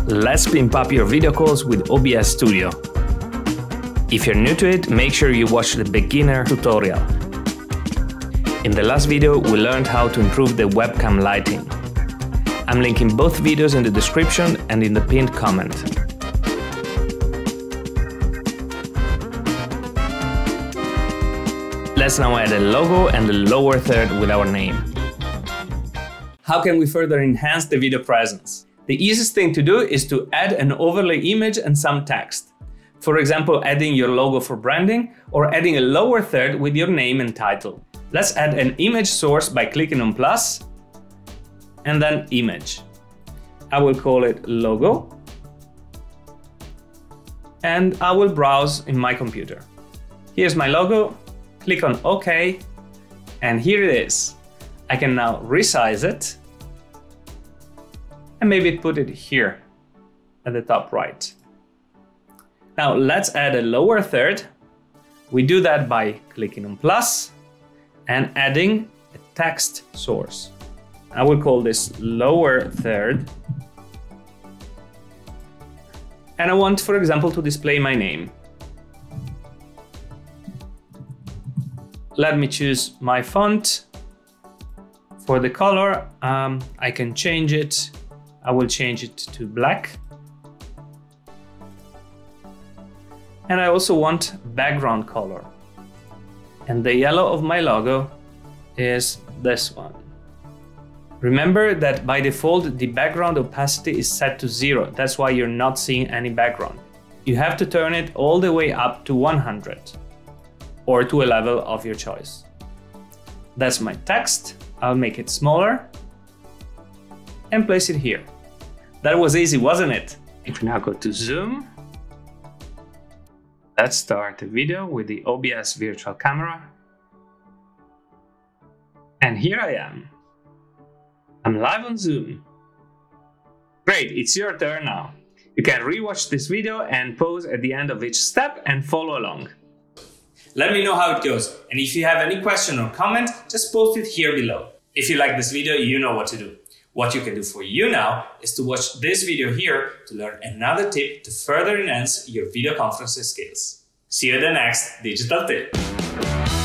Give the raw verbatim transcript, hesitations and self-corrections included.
Let's pimp up your video calls with O B S Studio. If you're new to it, make sure you watch the beginner tutorial. In the last video, we learned how to improve the webcam lighting. I'm linking both videos in the description and in the pinned comment. Let's now add a logo and the lower third with our name. How can we further enhance the video presence? The easiest thing to do is to add an overlay image and some text. For example, adding your logo for branding or adding a lower third with your name and title. Let's add an image source by clicking on plus and then image. I will call it logo and I will browse in my computer. Here's my logo, click on OK and here it is. I can now resize it and maybe put it here at the top right. Now let's add a lower third. We do that by clicking on plus and adding a text source. I will call this lower third. And I want, for example, to display my name. Let me choose my font. For the color, um, I can change it. I will change it to black. And I also want background color. And the yellow of my logo is this one. Remember that by default, the background opacity is set to zero. That's why you're not seeing any background. You have to turn it all the way up to one hundred or to a level of your choice. That's my text. I'll make it smaller and place it here. That was easy, wasn't it? If we now go to zoom, let's start the video with the O B S virtual camera. And here I am. I'm live on Zoom. Great, it's your turn now. You can rewatch this video and pause at the end of each step and follow along. Let me know how it goes, and if you have any question or comment, just post it here below. If you like this video, you know what to do. What you can do for you now is to watch this video here to learn another tip to further enhance your video conferencing skills. See you in the next digital tip.